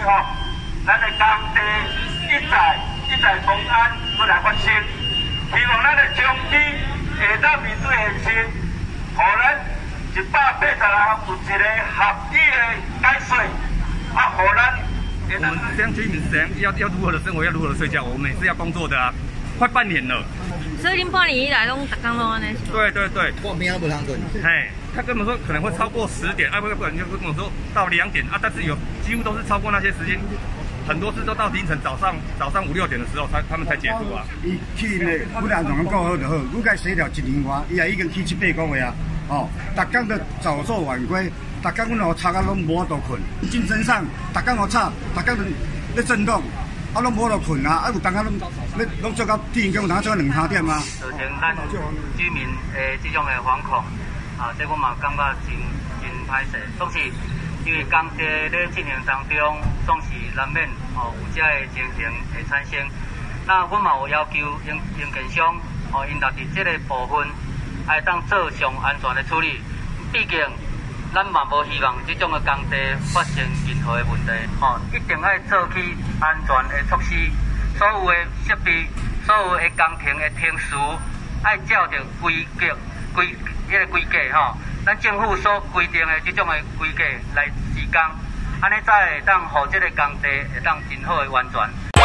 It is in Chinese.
吼，咱的工地一再公安要来发生，希望咱的中期下当面对现实，互咱180人有一个合理的解释，互咱。 我们这样居民要如何的生活，要如何的睡觉，我们也是要工作的啊，快半年了。 所以恁半年以来拢逐工拢安尼。 对对对。 半边不通困。 嘿，他根本说可能会超过10点，不然就跟我说到2点啊，但是几乎都是超过那些时间，很多次都到凌晨早上5、6点的时候他们才结束啊。 伊去呢，不然让顾好就好，我该洗掉1年外，伊也已经去7、8个月啊，哦，逐工都早做晚归。逐工阮互吵啊，拢无法度困，精神上逐工互吵，逐工咧震动，啊，拢无法度困啊，啊有当啊拢做到天光，有当做到2、3点啊。 造成咱居民的这种的惶恐，啊，这我嘛感觉真歹势。总是因为工地咧进行当中，总是难免有这个情形会产生。那我嘛有要求营建商，因家己这个部分，爱当做上安全的处理，毕竟。咱嘛无希望这种的工地发生任何的问题，一定要做起安全的措施，所有的设备、所有的工程的停驶，爱照着规格咱政府所规定的这种的规格来施工，安尼才会当互这个工地会当真好的完全。